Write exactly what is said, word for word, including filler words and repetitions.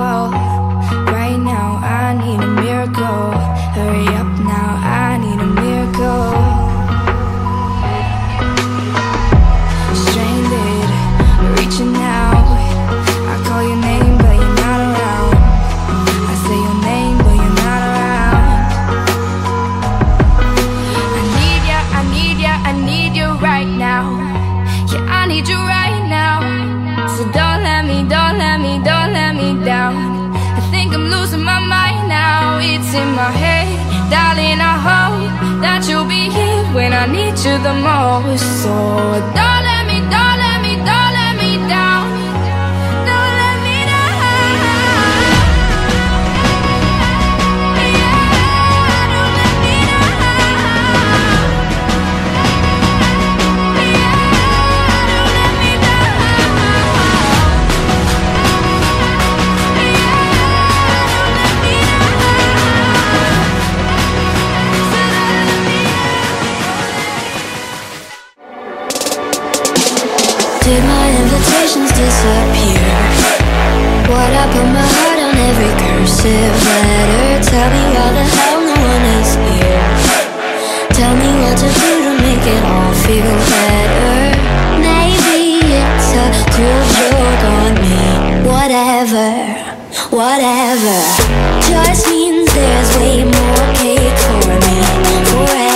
fall. Right now I need a miracle. Hurry up now, I need a miracle. Stranded, reaching out. I call your name but you're not around. I say your name but you're not around. I need ya, I need ya, I need you right now. Yeah, I need you right now. So don't let me, don't let me, don't let me down. I think I'm losing my mind now. It's in my head, darling, I hope that you'll be here when I need you the most. So don't let me, don't let me, don't let me down. Don't let me down. Yeah, don't let me down. Did my invitations disappear? What I put my heart on every cursive letter. Tell me why the hell no one is here. Tell me what to do to make it all feel better. Maybe it's a cruel joke on me. Whatever, whatever. Just means there's way more cake for me forever.